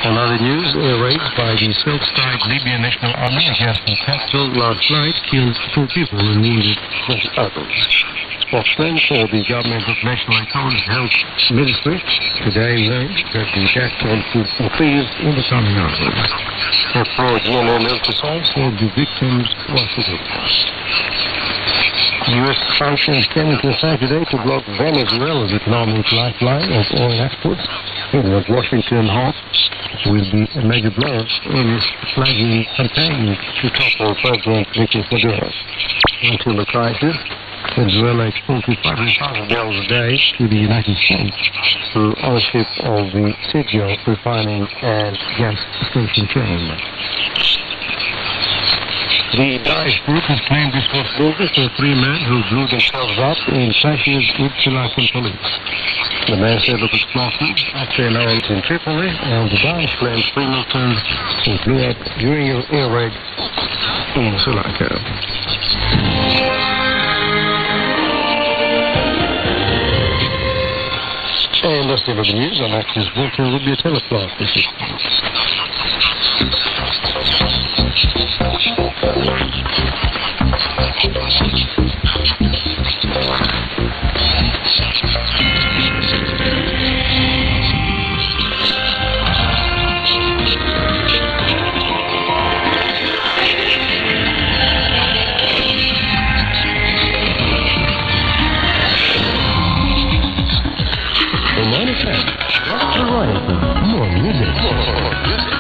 On other news, air raids by the self-styled Libyan National Army against the capital last night killed 4 people and wounded 20 others. Spokesman for the Government of National Economic Health Ministry today learned that the death toll could increase in the coming hours. Therefore, GNA military source said the victims were civilians. U.S. sanctions came into effect today to block Venezuela's economic lifeline of oil exports. President Washington hopes will be a major blow in its flagging campaign to topple President Nicolas Maduro. Until the crisis, Venezuela exported 500,000 barrels a day to the United States through ownership of the Sigio refining and gas station chain. The Daesh group has claimed responsibility for 3 men who blew themselves up in clashes with Sri Lankan police. The man said it was explosives actually announced in Tripoli, and the Daesh claims 3 militants who blew up during an air raid in Sri Lanka. And that's the other news. Our next bulletin will be a 10 o'clock. This is More music.